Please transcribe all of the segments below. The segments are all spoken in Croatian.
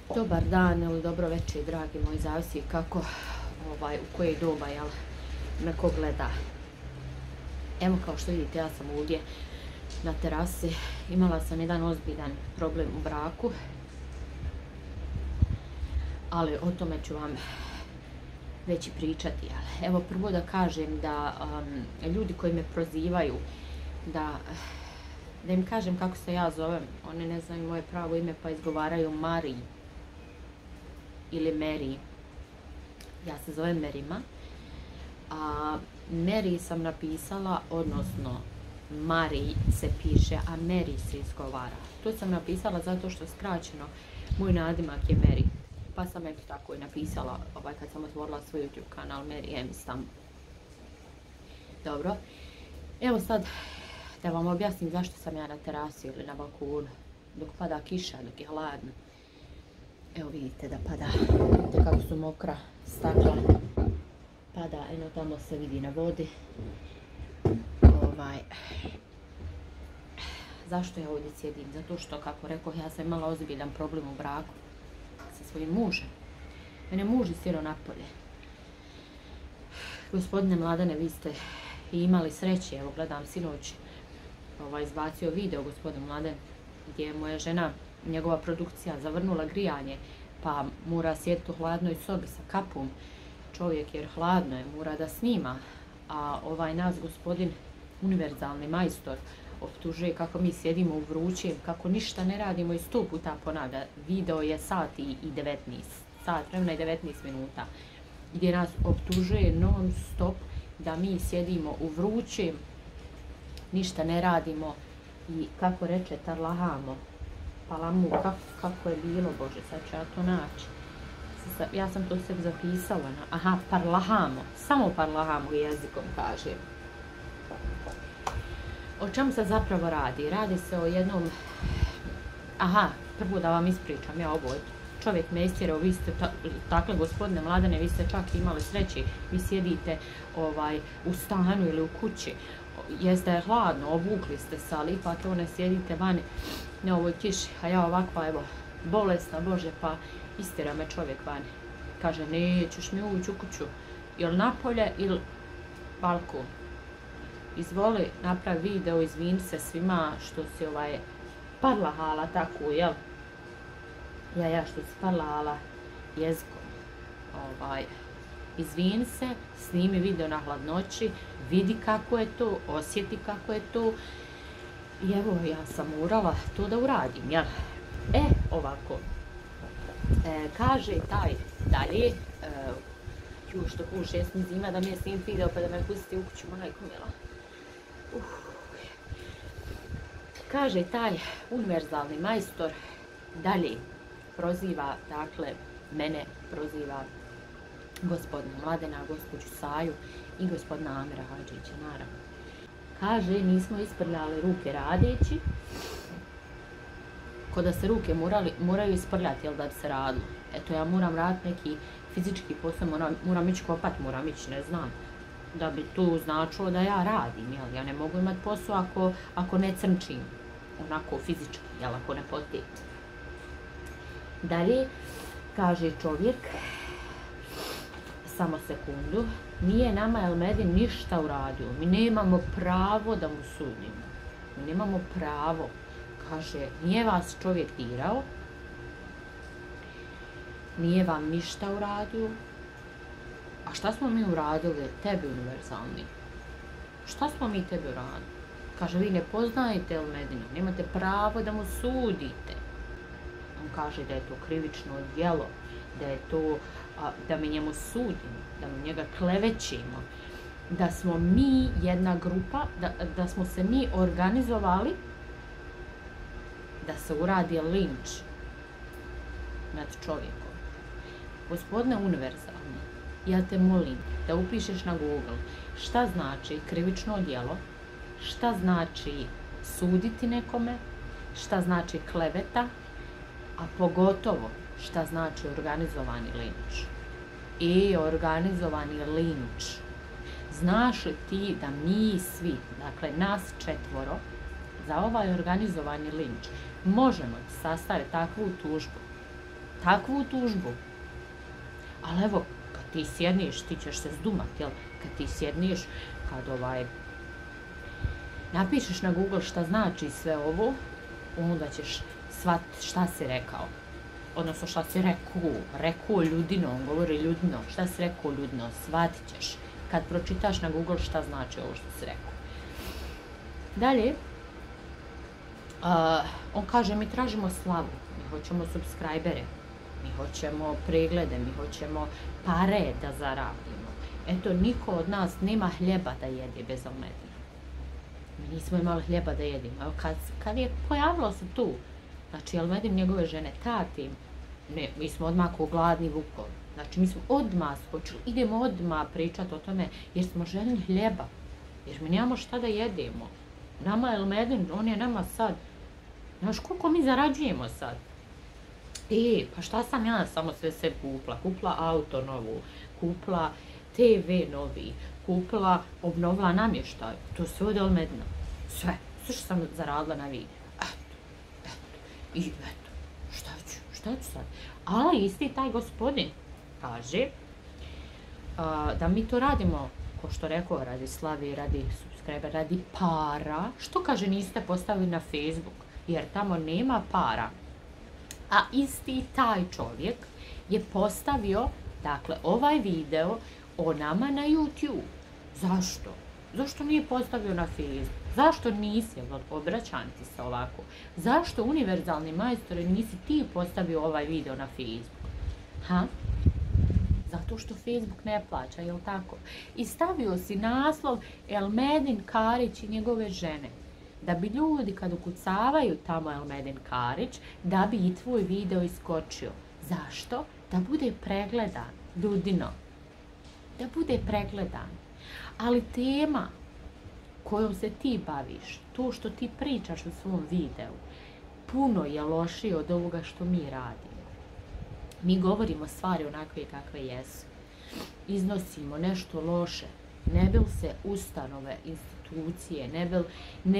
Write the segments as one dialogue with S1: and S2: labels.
S1: Dobar dan ili dobro večer, dragi moji, zavisi kako, u koje doba, jel, me ko gleda. Evo, kao što vidite, ja sam ovdje na terasi. Imala sam jedan ozbiljan problem u braku, ali o tome ću vam već i pričati. Jel. Evo, prvo da kažem da ljudi koji me prozivaju, da im kažem kako se ja zovem, oni ne znaju moje pravo ime pa izgovaraju Mari ili Mary. Ja se zovem Merima, a Mary sam napisala, odnosno Mari se piše, a Mary se izgovara. To sam napisala zato što skraćeno moj nadimak je Mary, pa sam eto tako i napisala kad sam otvorila svoj YouTube kanal Mary M. Istanbul. Dobro, evo sad da vam objasnim zašto sam ja na terasi ili na balkonu dok pada kiša, dok je hladno. Evo vidite da pada, vidite kako su mokra stakla, pada, eno tamo se vidi na vodi. Zašto ja ovdje sjedim? Zato što, kako rekao, ja sam imala ozbiljan problem u braku sa svojim mužem. Mene muž istjerao napolje. Gospodine Mladene, vi ste imali sreće, evo gledam sinoć, izbacio video gospodin Mladen, gdje je moja žena, njegova produkcija, zavrnula grijanje, pa mora sjediti u hladnoj sobi sa kapom čovjek, jer hladno je, mora da snima, a nas gospodin univerzalni majstor optužuje kako mi sjedimo u vrućem, kako ništa ne radimo i 100 puta ponavlja. Video je sat vremena i 19 minuta, gdje nas optužuje non stop da mi sjedimo u vrućem, ništa ne radimo i kako reče tarlahamo. Palamu, kako je bilo, Bože, sad ću ja to naći. Ja sam to sve zapisala. Parlahamo, samo parlahamo jezikom kažem. O čemu se zapravo radi? Radi se o jednom... prvo da vam ispričam ja ovo. Čovjek me istjerao, vi ste, dakle, gospodine Mladene, vi ste čak imali sreće, vi sjedite u stanu ili u kući. Jeste je hladno, obukli ste se, ali ipak ne sjedite vani na ovoj kiši, a ja ovakva, evo, bolesna, Bože, pa istjera me čovjek vani. Kaže, nećeš mi ući u kuću, ili napolje, ili balkon. Izvoli, napravi video, izvini se svima što si parlahala tako, jel? Ja što si parlahala jezikom. Izvini se, snimi video na hladnoći, vidi kako je to, osjeti kako je to. I evo, ja sam morala to da uradim, jel? Ovako. Kaže taj dalje, što puše, jesam zima da mi je snim video pa da me pustite u kuću, majko mila. Kaže taj univerzalni majstor dalje proziva, dakle, mene proziva gospodina Mladena, gospođu Saju i gospodina Amira Hadžića, naravno. Kaže, nismo isprljali ruke radeći, ko da se ruke moraju isprljati, jel, da bi se radilo. Eto, ja moram raditi neki fizički posao, moram ići kopat, moram ići, ne znam, da bi to značilo da ja radim, jel, ja ne mogu imati posao ako ne crnčim, onako fizički, jel, ako ne potijem. Dalje, kaže čovjek, samo sekundu, nije nama Elmedin ništa uradio, mi nemamo pravo da mu sudimo, mi nemamo pravo. Kaže, nije vas čovjek dirao, nije vam ništa uradio, a šta smo mi uradili tebi univerzalni? Šta smo mi tebi uradili? Kaže, vi ne poznajete Elmedina, nemate pravo da mu sudite. On kaže da je to krivično djelo, da je to, da mi njemu sudimo, da mi njega klevećimo, da smo mi jedna grupa, da smo se mi organizovali da se uradi linč nad čovjekom. Gospodine univerzalni, ja te molim da upišeš na Google šta znači krivično djelo, šta znači suditi nekome, šta znači kleveta, a pogotovo šta znači organizovani linč. Organizovani linč. Znaš li ti da mi svi, dakle nas 4, za ovaj organizovani linč možemo sastaviti takvu tužbu takvu tužbu. Ali evo, kad ti sjedniš, ti ćeš se zdumat, jel? Kad ti sjedniš, kad napišeš na Google šta znači sve ovo, onda ćeš shvatiti šta si rekao. Odnosno šta si rekao ljudino, on govori ljudino, šta si rekao ljudino, shvatit ćeš kad pročitaš na Google šta znači ovo što si rekao. Dalje, on kaže mi tražimo slavu, mi hoćemo subscribere, mi hoćemo preglede, mi hoćemo pare da zaradimo. Eto, niko od nas nema hljeba da jede bez Elmedina. Mi nismo imali hljeba da jedimo. Evo, kad je pojavilo se tu, znači Elmedin, njegove žene, tati, ne, mi smo odmah ko gladni vukovi. Znači, mi smo odmah skočili, idemo odmah pričati o tome, jer smo željni hljeba. Jer mi nemamo šta da jedemo. Nama Elmedin, on je nama sad, znaš koliko mi zarađujemo sad? Pa šta sam ja samo sve kupla? Kupla auto novu, kupla TV novi, kupla, obnovila namještaj. To sve od Elmedina. Sve što sam zaradila na video. Eto, šta ću sad? Ali isti taj gospodin kaže da mi to radimo, ko što rekao, radi slave, radi subscriber, radi para. Što kaže niste postavili na Facebook? Jer tamo nema para. A isti taj čovjek je postavio, dakle, ovaj video o nama na YouTube. Zašto? Zašto nije postavio na Facebook? Zašto nisi, obraćam ti se ovako, zašto univerzalni majstore nisi ti postavio ovaj video na Facebook? Zato što Facebook ne plaća, jel tako? I stavio si naslov Elmedin Karić i njegove žene. Da bi ljudi kad ukucavaju tamo Elmedin Karić, da bi i tvoj video iskočio. Zašto? Da bude pregledan, ljudino. Da bude pregledan. Ali tema kojom se ti baviš, to što ti pričaš u svom videu, puno je lošije od ovoga što mi radimo. Mi govorimo stvari onakve kakve jesu. Iznosimo nešto loše. Ne bil se ustanove, institucije, ne bil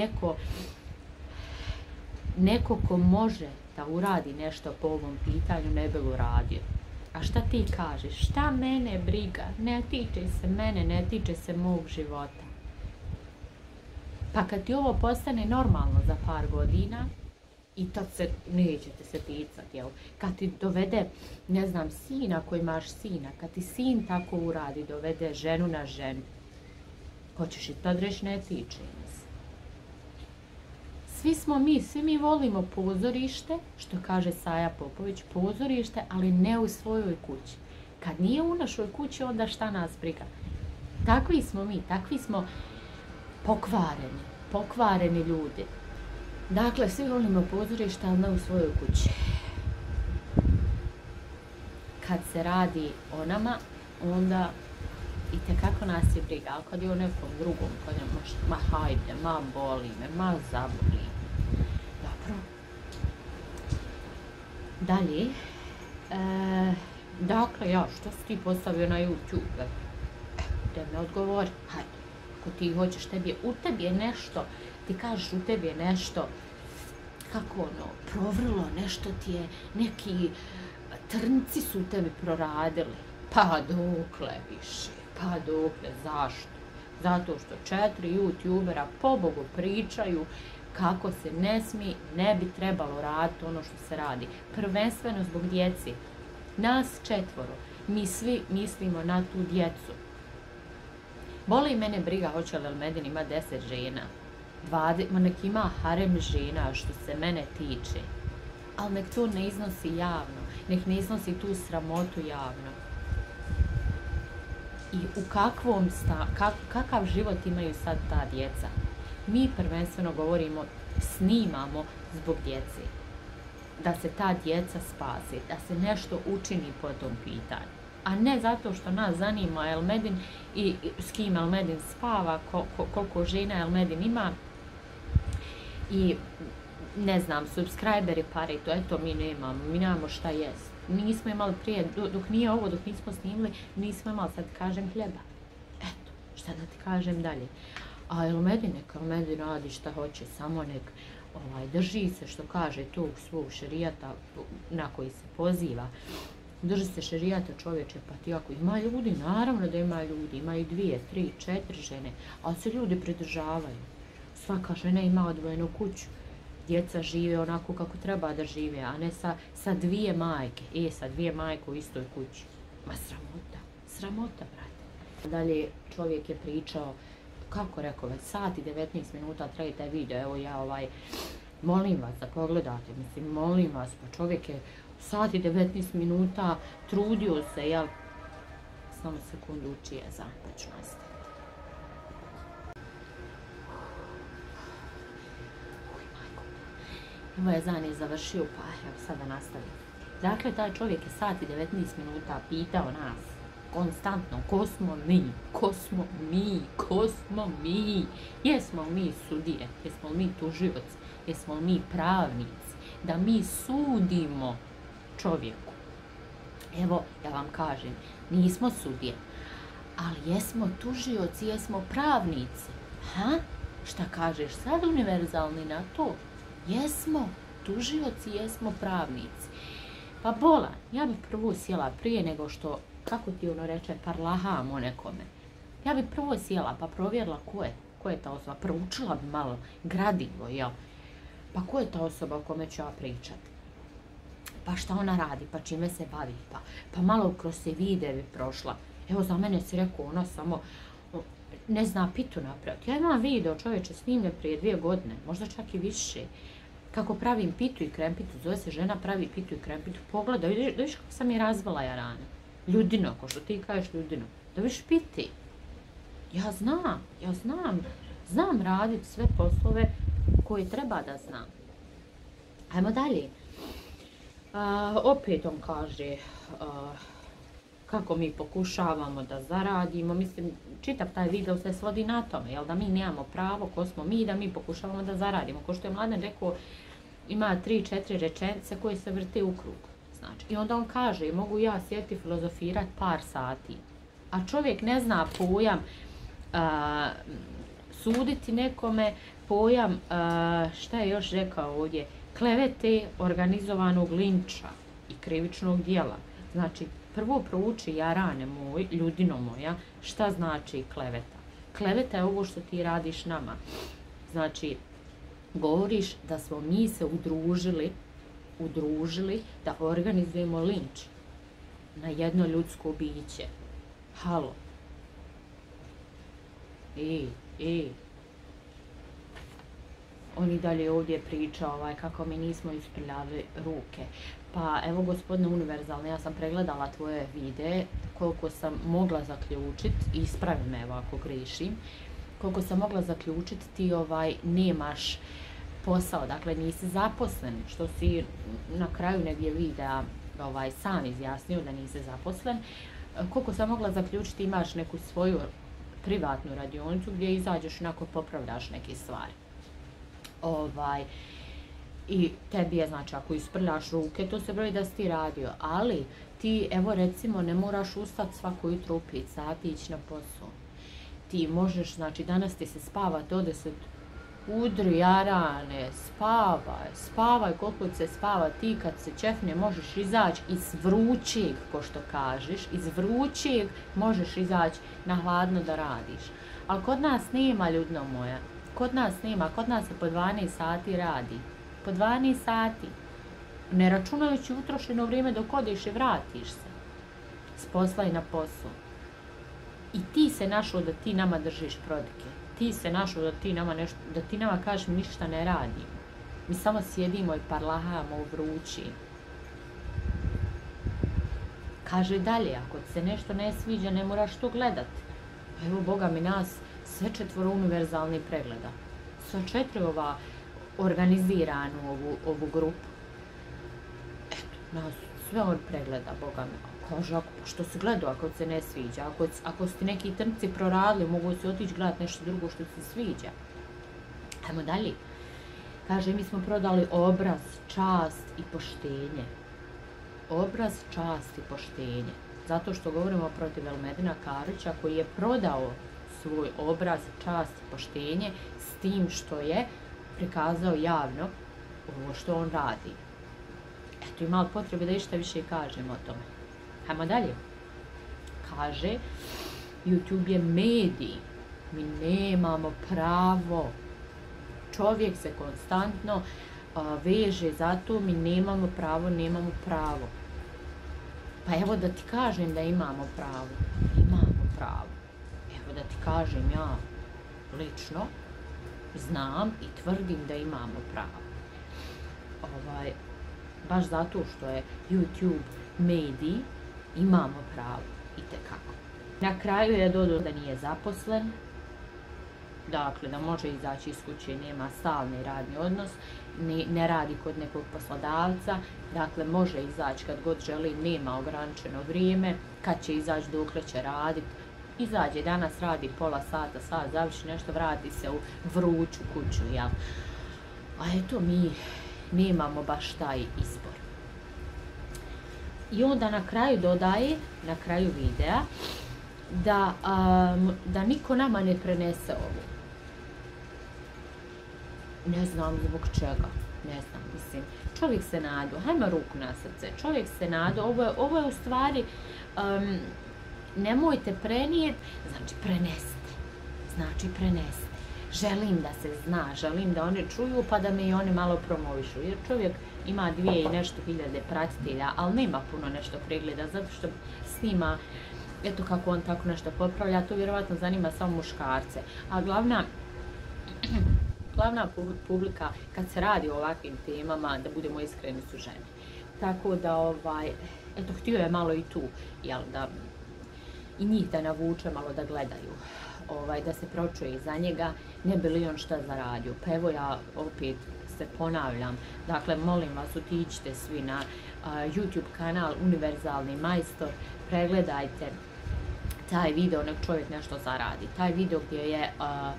S1: neko ko može da uradi nešto po ovom pitanju, ne bil uradio. A šta ti kažeš? Šta mene briga? Ne tiče se mene, ne tiče se mog života. Pa kad ti ovo postane normalno za par godina, i tad se nećete se ticati, jel? Kad ti dovede, ne znam, sina koji imaš sina, kad ti sin tako uradi, dovede ženu na ženu, hoćeš i tad reći ne tiče nas. Svi mi volimo pozorište, što kaže Saja Popović, pozorište, ali ne u svojoj kući. Kad nije u našoj kući, onda šta nas briga? Takvi smo mi, takvi smo pokvareni ljudi. Dakle, svi volimo pozorište, ali ne u svojoj kući. Kad se radi o nama, onda itekako nas je briga, ali kad je o nekom drugom, kad je ma hajde, ma boli me, ma zaboli. Dobro. Dalje. Dakle, što si ti postavio na YouTube? Da me odgovori. Hajde, ako ti hoćeš, u tebi je nešto, ti kažeš u tebi je nešto, kako provrlo, nešto ti je, neki trnci su u tebi proradili. Pa dokle više? Pa dokle, zašto? Zato što 4 YouTubera pobogu pričaju kako se ne bi trebalo raditi ono što se radi. Prvenstveno zbog djeci. Nas 4, mi svi mislimo na tu djecu. Boli mene briga hoće li Elmedin ima 10 žena. 20, nek ima harem žena što se mene tiče. Ali nek to ne iznosi javno. Nek ne iznosi tu sramotu javno. I u kakav život imaju sad ta djeca. Mi prvenstveno govorimo, snimamo zbog djece. Da se ta djeca spase, da se nešto učini po tom pitanju. A ne zato što nas zanima Elmedin i s kim Elmedin spava, koliko žena Elmedin ima. I ne znam, subscriberi, pare i to, eto mi nemamo šta jest. Nismo imali prije, dok nismo snimili, nismo imali, sad kažem, hljeba. Eto, šta da ti kažem dalje. A Elmedin radi šta hoće, samo nek drži se, što kaže, tog svog šerijata na koji se poziva. Drži se šerijata, čovječe, pa ti ako ima ljudi, naravno da ima ljudi, imaju 2, 3, 4 žene, ali se ljudi pridržavaju. Svaka žena ima odvojenu kuću. Djeca žive onako kako treba da žive, a ne sa 2 majke. Sa 2 majke u istoj kući. Ma sramota, brate. Dalje čovjek je pričao, kako rekao, već sat i 19 minuta traje taj video, evo ja molim vas da pogledate, mislim, molim vas, pa čovjek je sat i 19 minuta trudio se, jel? Samo sekundu uči je za, pa ću nastaviti. Evo je Zan je završio, pa evo sada nastavim. Dakle, taj čovjek je sat i 19 minuta pitao nas, konstantno, ko smo mi? Jesmo mi sudije, jesmo mi tužioci, jesmo mi pravnici, da mi sudimo čovjeku. Evo, ja vam kažem, nismo sudije, ali jesmo tužioci, jesmo pravnici. Šta kažeš sad univerzalni na to? Jesmo tužioci, jesmo pravnici. Pa bolan, ja bih prvo sjela prije nego što, kako ti ono reče, parlaham o nekome. Ja bih prvo sjela pa provjerila ko je ta osoba, proučila bi malo gradivo, jel? Pa ko je ta osoba o kome ću ja pričati? Pa šta ona radi, pa čime se bavi, pa malo kroz se vide bi prošla. Evo za mene si rekao, ona samo ne zna pitu napraviti. Ja imam video, čovječe, snimljen prije 2 godine, možda čak i više. Kako pravim pitu i krempitu, zove se žena pravi pitu i krempitu. Pogledaj, da viš kako sam je razvala jarane. Ljudino, ko što ti kažeš ljudino. Da viš piti. Ja znam raditi sve poslove koje treba da znam. Ajmo dalje. Opet on kaže kako mi pokušavamo da zaradimo. Mislim, čitav taj video se svodi na tome, jel, da mi nemamo pravo, ko smo mi, da mi pokušavamo da zaradimo. Ko što je Mladen rekao, ima 3-4 rečenice koje se vrte u krug. Znači, i onda on kaže, mogu ja sjeti filozofirati par sati. A čovjek ne zna pojam suditi nekome, pojam, šta je još rekao ovdje, klevete, organizovanog linča i krivičnog dijela. Znači, prvo prouči, jarane moj, ljudino moja, šta znači kleveta. Kleveta je ovo što ti radiš nama. Znači, govoriš da smo mi se udružili da organizujemo linč na jedno ljudsko biće. Halo. On i dalje ovdje priča kako mi nismo isprljali ruke. Pa evo, gospodine univerzalne, ja sam pregledala tvoje videe, koliko sam mogla zaključiti, ispravi me evo ako grešim, koliko sam mogla zaključiti, ti nemaš posao, dakle nisi zaposlen, što si na kraju negdje videa sam izjasnio da nisi zaposlen. Koliko sam mogla zaključiti, imaš neku svoju privatnu radionicu gdje izađeš onako popravljaš neke stvari. I tebi je, znači, ako isprljaš ruke, to se broji da si ti radio, ali ti, evo recimo, ne moraš ustati svako jutro u 5 sati ići na posao. Ti možeš, znači, danas ti se spava do 10, udri jarane, spavaj koliko se spava, ti kad se čefne možeš izaći iz vrućeg, ko što kažeš, iz vrućeg možeš izaći na hladno da radiš. Ali kod nas nema, ljudno moja, kod nas se po 12 sati radi. Po 12 sati, ne računajući utrošeno vrijeme dok odeš i vratiš se s posla i na posao. I ti se našao da ti nama držiš prodike. Ti se našao da ti nama kažeš mi ništa ne radimo. Mi samo sjedimo i parlahamo u vrući. Kaže dalje, ako ti se nešto ne sviđa, ne moraš to gledati. Evo, Boga mi nas sve 4 univerzalni pregleda. Sva 4 organiziranu ovu grupu. Eto, nas sve on pregleda, Boga mi. Kaže, što si gledao ako se ne sviđa? Ako si ti neki trnci proradili, mogu si otići gledati nešto drugo što se sviđa. Ajmo dalje. Kaže, mi smo prodali obraz, čast i poštenje. Obraz, čast i poštenje. Zato što govorimo protiv Elmedina Karića koji je prodao svoj obraz, čast i poštenje s tim što je prikazao javno ovo što on radi. Eto, ima li potrebe da išta više kažem o tome? Hajmo dalje. Kaže, YouTube je medij. Mi nemamo pravo. Čovjek se konstantno veže za to, mi nemamo pravo. Pa evo da ti kažem da imamo pravo. Imamo pravo. Evo da ti kažem ja lično znam i tvrdim da imamo pravo. Baš zato što je YouTube medij, imamo pravo itekako. Na kraju je dodao da nije zaposlen, dakle da može izaći iz kuće, nema stalni radni odnos, ne radi kod nekog poslodavca, dakle može izaći kad god želi, nema ograničeno vrijeme, kad će izaći, dokle će raditi. Izađe danas, radi pola sata, sat, završi nešto, vrati se u vruću kuću, jel? A eto, mi nemamo baš taj izbor. I onda na kraju dodaje, na kraju videa, da niko nama ne prenese ovo. Ne znam zbog čega, ne znam, mislim, čovjek se nadu, hajmo ruku na srce, čovjek se nadu, ovo je u stvari, nemojte prenijeti, znači prenesite. Želim da se zna, želim da one čuju pa da me i one malo promovišu, jer čovjek ima 2 i nešto hiljade pratitelja, ali nema puno nešto pregleda, zato što snima, eto kako on tako nešto popravlja, to vjerovatno zanima samo muškarce, a glavna publika kad se radi o ovakvim temama, da budemo iskreni, su žene. Tako da, eto, htio je malo i tu, jel, da i njih da navuče malo da gledaju, da se pročuje iza njega, ne bi li on šta zaradio. Pa evo ja opet se ponavljam, dakle molim vas, otiđite svi na YouTube kanal Univerzalni majstor, pregledajte taj video, nek čovjek nešto zaradi. Taj video gdje je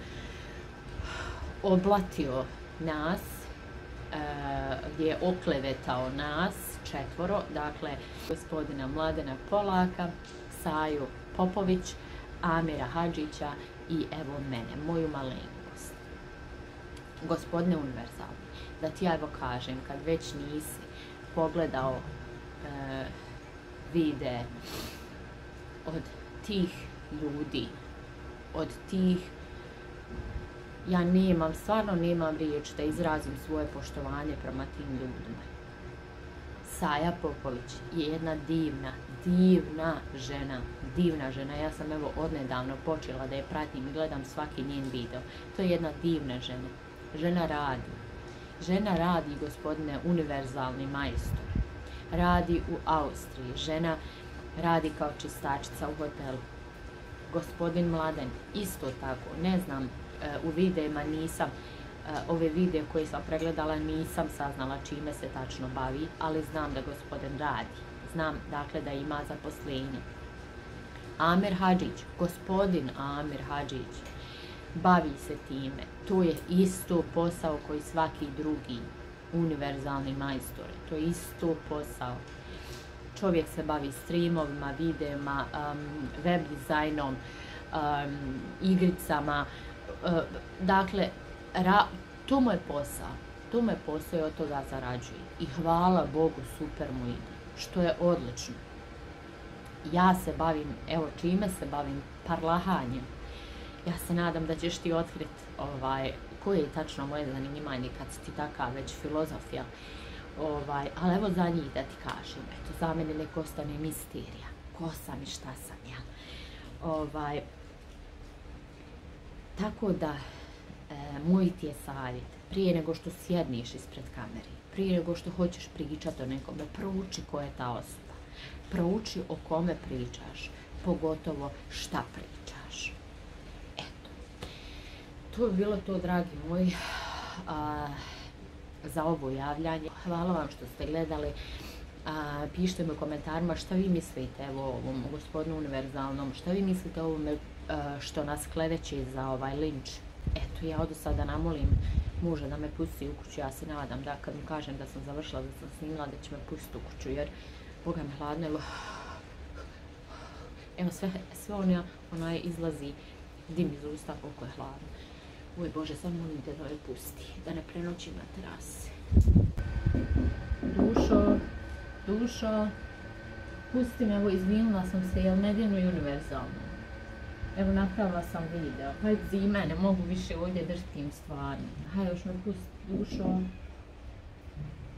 S1: oblatio nas, gdje je oklevetao nas 4, dakle gospodina Mladena Polaka, Saju Popović, Amira Hadžića i evo mene, moju malenkost. Gospodine Univerzalni, da ti ja evo kažem, kad već nisi pogledao vide od tih ljudi, od tih, ja stvarno nemam riječ da izrazim svoje poštovanje prema tim ljudima. Saja Popović je jedna divna žena, ja sam evo odnedavno počela da je pratim i gledam svaki njen video. To je jedna divna žena. Žena radi, gospodine Univerzalni majstor. Radi u Austriji, žena radi kao čistačica u hotelu. Gospodin Mladen, isto tako, ne znam, u videima nisam, ove videe koje sam pregledala nisam saznala čime se tačno bavi, ali znam da gospodin radi. Znam, dakle, da ima zaposlenje. Amir Hadžić, gospodin Amir Hadžić, bavi se time. To je isto posao koji svaki drugi univerzalni majstori. To je isto posao. Čovjek se bavi streamovima, videima, web dizajnom, igricama. Dakle, to mu je posao. To mu je posao i od toga zarađuje. I hvala Bogu, super mu ide. Što je odlično. Ja se bavim, evo čime se bavim, parlahanjem. Ja se nadam da ćeš ti otkriti koje je tačno moje zanimanje kad si ti takav već filozofija. Ali evo za njih da ti kažem, eto, za mene nek ostane misterija. Ko sam i šta sam ja. Tako da, moj ti je savjet, prije nego što sjedniš ispred kamere, prije nego što hoćeš pričati o nekome, prouči ko je ta osoba. Prouči o kome pričaš, pogotovo šta pričaš. Eto, to bi bilo to, dragi moji, za ovo javljanje. Hvala vam što ste gledali. Pišite mi u komentarima šta vi mislite o ovom gospodinu Univerzalnom, šta vi mislite o ovome što nas kleveće za linč. Eto, ja odu sad da namolim muža da me pusti u kuću. Ja se nadam da kad mu kažem da sam završila, da sam snimila, da će me pustiti u kuću, jer Boga mi hladno, evo sve izlazi dim iz usta koliko je hladno. Oj Bože, samo molim te da me pusti, da ne prenoćim na terasi. Dušo, pusti me, evo izvinula sam se, jel ne djeluj univerzalno. Evo napravila sam video, hajde zime, ne mogu više ovdje držati tim stvarima. Hajde još me pusti, Dušo.